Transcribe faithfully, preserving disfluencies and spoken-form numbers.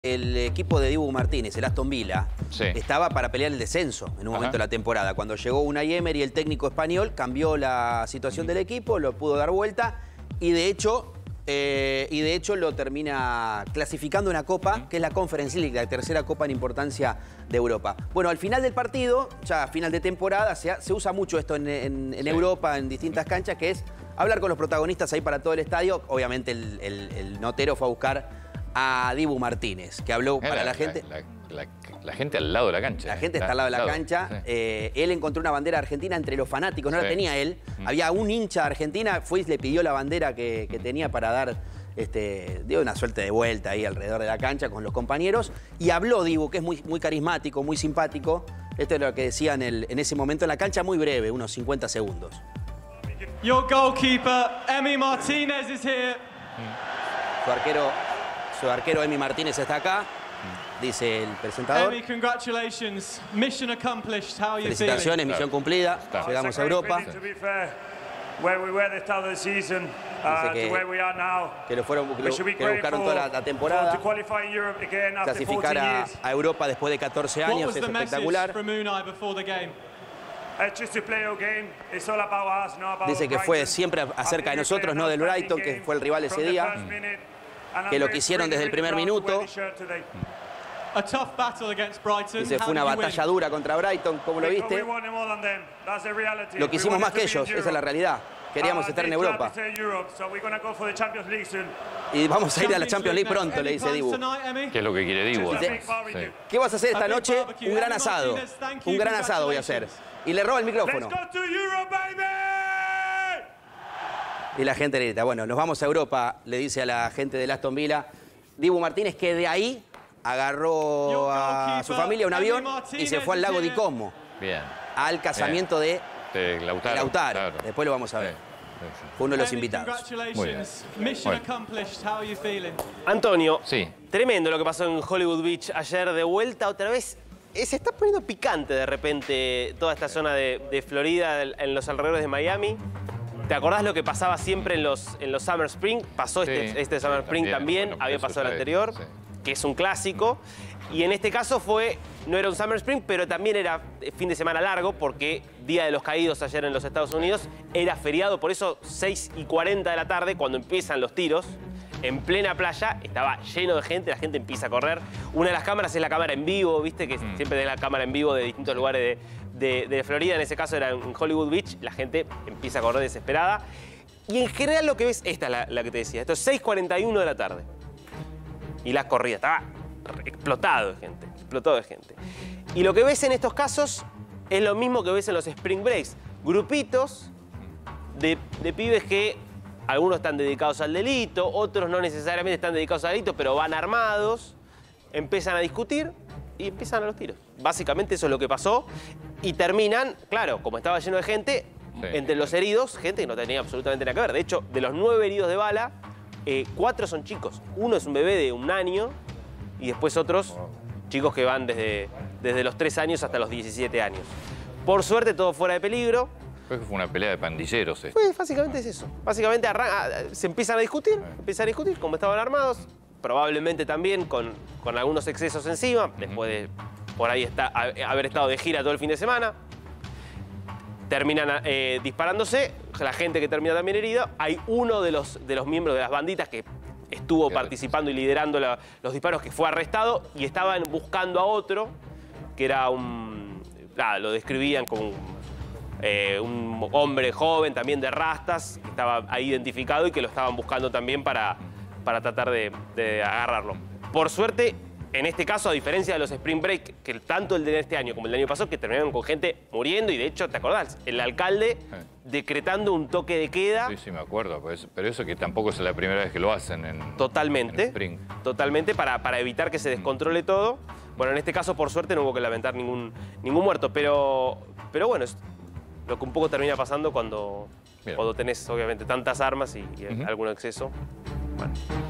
El equipo de Dibu Martínez, el Aston Villa, sí. estaba para pelear el descenso en un Ajá. momento de la temporada. Cuando llegó Unai Emery, el técnico español, cambió la situación del equipo, lo pudo dar vuelta y de hecho, eh, y de hecho lo termina clasificando una copa, que es la Conference League, la tercera copa en importancia de Europa. Bueno, al final del partido, ya a final de temporada, se, se usa mucho esto en, en, en sí. Europa, en distintas canchas, que es hablar con los protagonistas ahí para todo el estadio. Obviamente el, el, el notero fue a buscar a Dibu Martínez, que habló para la, la gente. La, la, la, la gente al lado de la cancha. La gente está al lado de la lado. cancha. Sí. Eh, él encontró una bandera argentina entre los fanáticos, no sí. la tenía él. Mm. Había un hincha de Argentina, fue y le pidió la bandera que, que tenía para dar, este, dio una suerte de vuelta ahí alrededor de la cancha con los compañeros. Y habló Dibu, que es muy, muy carismático, muy simpático. Esto es lo que decía en, el, en ese momento en la cancha, muy breve, unos cincuenta segundos. Your goalkeeper, Emi Martinez, is here. Mm. Su arquero... Su arquero Emi Martínez está acá, dice el presentador. Emi, congratulations. Mission accomplished. How are you Felicitaciones, feeling? misión cumplida. Claro. Llegamos a Europa. Dice que, que lo fueron que lo, que lo buscaron toda la, la temporada. Clasificar a, a Europa después de catorce años es espectacular. Dice que fue siempre acerca de nosotros, no del Brighton, que fue el rival ese día. Que lo quisieron desde el primer minuto. Dice, fue una batalla dura contra Brighton, ¿cómo lo viste? Lo quisimos más que ellos, esa es la realidad. Queríamos estar en Europa. Y vamos a ir a la Champions League pronto, le dice Dibu. ¿Qué es lo que quiere Dibu? Sí. ¿Qué vas a hacer esta noche? Un gran asado. Un gran asado voy a hacer. Y le roba el micrófono. Y la gente le grita, bueno, nos vamos a Europa, le dice a la gente del Aston Villa. Dibu Martínez, que de ahí agarró a su familia un avión y se fue al lago di Como. Bien. Al casamiento bien. de, de Lautaro. Lautaro. Claro. Después lo vamos a ver. Sí. Sí. Fue uno de los invitados. Muy bien. Bueno. Antonio, sí. Tremendo lo que pasó en Hollywood Beach ayer, de vuelta otra vez. Se está poniendo picante de repente toda esta zona de, de Florida, en los alrededores de Miami. ¿Te acordás lo que pasaba siempre en los, en los Summer Spring? Pasó sí, este, este Summer Spring también, también bueno, había pasado el anterior, sí. que es un clásico. Y en este caso fue, no era un Summer Spring, pero también era fin de semana largo, porque Día de los Caídos ayer en los Estados Unidos era feriado, por eso seis y cuarenta de la tarde, cuando empiezan los tiros, en plena playa, estaba lleno de gente, la gente empieza a correr. Una de las cámaras es la cámara en vivo, viste, que mm. siempre tenés la cámara en vivo de distintos lugares de... De, de Florida, en ese caso era en Hollywood Beach, la gente empieza a correr desesperada. Y en general lo que ves, esta es la, la que te decía, esto es seis cuarenta y uno de la tarde. Y la corrida estaba explotado de gente, explotado de gente. Y lo que ves en estos casos es lo mismo que ves en los Spring Breaks. Grupitos de, de pibes que algunos están dedicados al delito, otros no necesariamente están dedicados al delito, pero van armados, empiezan a discutir y empiezan a los tiros. Básicamente eso es lo que pasó. Y terminan, claro, como estaba lleno de gente, sí, entre los heridos, gente que no tenía absolutamente nada que ver. De hecho, de los nueve heridos de bala, eh, cuatro son chicos. Uno es un bebé de un año y después otros chicos que van desde, desde los tres años hasta los diecisiete años. Por suerte, todo fuera de peligro. Creo que fue una pelea de pandilleros. Eh. Pues básicamente es eso. Básicamente se empiezan a discutir, sí. empiezan a discutir, como estaban armados, probablemente también con, con algunos excesos encima, uh-huh. después de por ahí está, haber estado de gira todo el fin de semana. Terminan eh, disparándose, la gente que termina también herida. Hay uno de los, de los miembros de las banditas que estuvo Qué participando y liderando la, los disparos, que fue arrestado, y estaban buscando a otro, que era un... Ah, lo describían como un, eh, un hombre joven, también de rastas, que estaba ahí identificado y que lo estaban buscando también para, para tratar de, de agarrarlo. Por suerte, en este caso, a diferencia de los Spring Break, que tanto el de este año como el del año pasado, que terminaron con gente muriendo, y de hecho, ¿te acordás? El alcalde sí. decretando un toque de queda. Sí, sí, me acuerdo, pues, pero eso que tampoco es la primera vez que lo hacen en Totalmente, en Spring. Totalmente, para, para evitar que se descontrole todo. Bueno, en este caso, por suerte, no hubo que lamentar ningún, ningún muerto, pero, pero bueno, es lo que un poco termina pasando cuando, cuando tenés, obviamente, tantas armas y, y uh-huh. algún exceso. Bueno.